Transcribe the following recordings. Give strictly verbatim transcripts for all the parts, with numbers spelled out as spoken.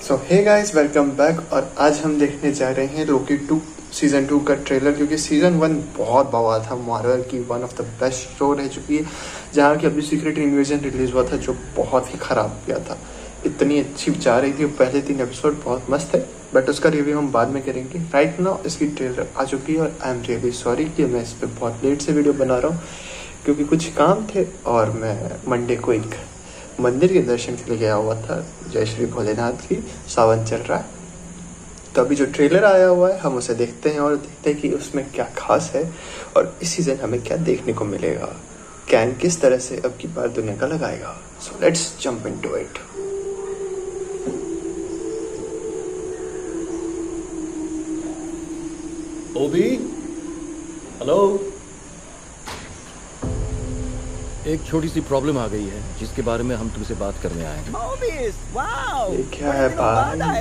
सो hey guys, welcome back. और आज हम देखने जा रहे हैं लोकी टू सीजन टू का ट्रेलर, क्योंकि सीजन वन बहुत बवाल था। मार्वल की one of the best show रह चुकी है, जहाँ की अभी सीक्रेट इन्वेजन रिलीज हुआ था जो बहुत ही खराब गया था। इतनी अच्छी जा रही थी, पहले तीन एपिसोड बहुत मस्त है, बट उसका रिव्यू हम बाद में करेंगे। राइट नाउ इसकी ट्रेलर आ चुकी है और आई एम रियली सॉरी कि मैं इस पर बहुत लेट से वीडियो बना रहा हूँ, क्योंकि कुछ काम थे और मैं मंडे को एक मंदिर के दर्शन के लिए गया हुआ था। जय श्री भोलेनाथ की, सावन चल रहा है, तो अभी जो ट्रेलर आया हुआ है हम उसे देखते हैं और देखते हैं कि उसमें क्या खास है और इस सीजन हमें क्या देखने को मिलेगा। कैन किस तरह से अब की बार दुनिया का लगाएगा। So let's jump into it. OB, hello. एक छोटी सी प्रॉब्लम आ गई है जिसके बारे में हम तुमसे बात करने आए हैं। ये क्या है भाई?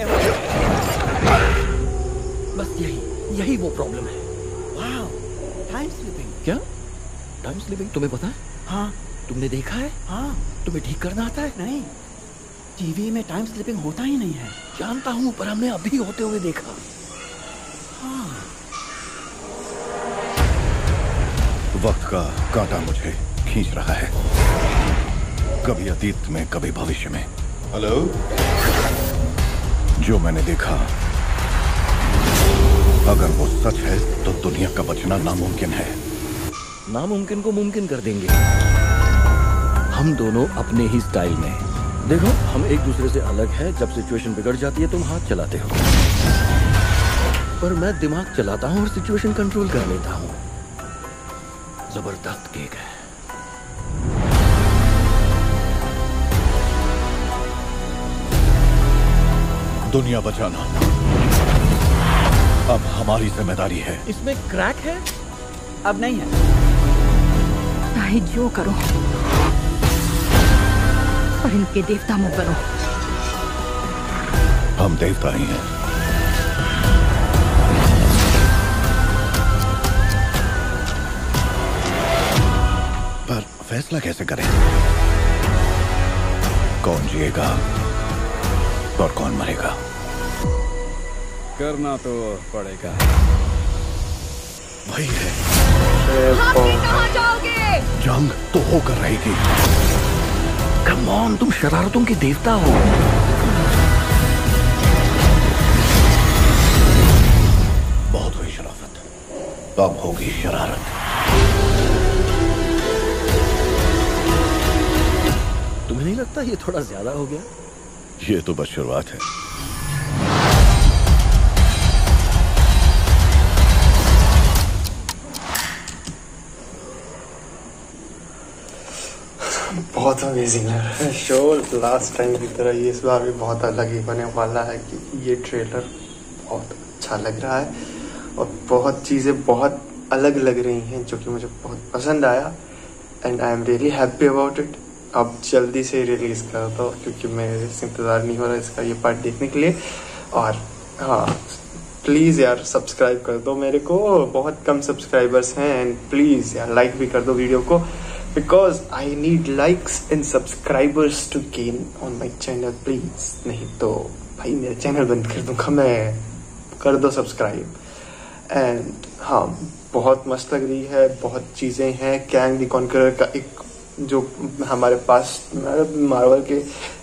बस यही यही वो प्रॉब्लम है। Wow, time slipping. क्या टाइम स्लिपिंग? तुम्हें पता है? हाँ। तुमने देखा है? हाँ। तुम्हें ठीक करना आता है? नहीं, टीवी में टाइम स्लिपिंग होता ही नहीं है। जानता हूँ, पर हमने अभी होते हुए देखा। हाँ। वक्त का कांटा मुझे खींच रहा है, कभी अतीत में कभी भविष्य में। हेलो। जो मैंने देखा, अगर वो सच है तो दुनिया का बचना नामुमकिन है। नामुमकिन को मुमकिन कर देंगे हम दोनों अपने ही स्टाइल में। देखो, हम एक दूसरे से अलग है। जब सिचुएशन बिगड़ जाती है तुम हाथ चलाते हो, पर मैं दिमाग चलाता हूँ और सिचुएशन कंट्रोल कर लेता हूँ। जबरदस्त केक है। दुनिया बचाना अब हमारी जिम्मेदारी है। इसमें क्रैक है? अब नहीं है। चाहे जो करो, पर इनके देवता मत बनो। हम देवता ही हैं। पर फैसला कैसे करें? कौन जिएगा और कौन मरेगा? करना तो पड़ेगा। वही है। आप भी कहाँ जाओगे? जंग तो होकर रहेगी। कम ऑन, तुम शरारतों के देवता हो। बहुत हुई शरारत, अब होगी शरारत। तुम्हें नहीं लगता ये थोड़ा ज्यादा हो गया? ये तो बस शुरुआत है। बहुत अमेजिंग है शो। लास्ट टाइम की तरह ये इस बार भी बहुत अलग ही होने वाला है, क्योंकि ये ट्रेलर बहुत अच्छा लग रहा है और बहुत चीज़ें बहुत अलग लग रही हैं, जो कि मुझे बहुत पसंद आया and I am really happy about it. अब जल्दी से रिलीज़ कर दो, क्योंकि मेरे से इंतज़ार नहीं हो रहा इसका ये पार्ट देखने के लिए। और हाँ, प्लीज़ यार सब्सक्राइब कर दो मेरे को, बहुत कम सब्सक्राइबर्स हैं। एंड प्लीज़ यार लाइक भी कर दो वीडियो को, because I need likes and subscribers to gain on my channel please. नहीं तो भाई मेरा चैनल बंद कर दूंगा मैं। कर दो सब्सक्राइब। एंड हाँ, बहुत मस्त लग रही है, बहुत चीज़ें हैं। कैंग द कॉन्करर का एक जो हमारे पास मार्वल के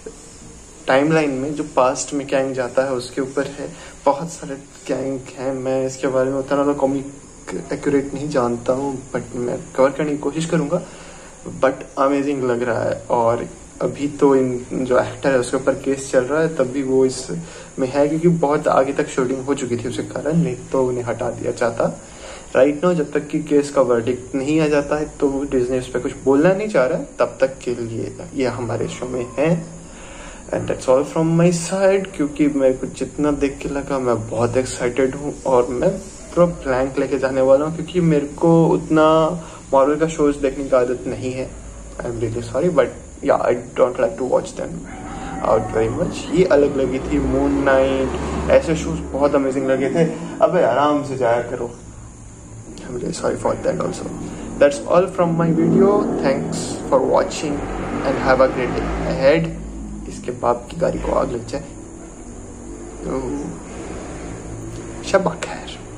टाइमलाइन में जो पास्ट में कैंग जाता है उसके ऊपर है। बहुत सारे कैंग हैं, मैं इसके बारे में उतना तो कॉमिक एक्यूरेट नहीं जानता हूँ, बट मैं कवर करने की कोशिश करूँगा। बट अमेजिंग लग रहा है। और अभी तो इन जो एक्टर है उसके ऊपर केस चल रहा है, तब भी वो इसमें है, क्योंकि बहुत आगे तक शूटिंग हो चुकी थी उसके कारण, नहीं तो उन्हें हटा दिया जाता। राइट नाउ जब तक कि केस का वर्डिक्ट नहीं आ जाता है तो डिज्नी उस पर कुछ बोलना नहीं चाह रहा है, तब तक के लिए ये हमारे शो में है। And that's all from my side, क्योंकि मेरे को जितना देख के लगा मैं बहुत एक्साइटेड हूँ और मैं पूरा ब्लैंक लेके जाने वाला हूँ, क्योंकि मेरे को उतना मार्वल का शोज देखने की आदत नहीं है। I am really sorry, but yeah I don't like to watch them out very much. ये अलग लगी थी, मून नाइट, ऐसे शोज बहुत अमेजिंग लगे थे। अबे आराम से जाया करो। I'm really sorry for that also. That's all from my video. Thanks for watching and have a great day ahead. इसके बाप की गाड़ी को आग लग जाए। तो शब खैर।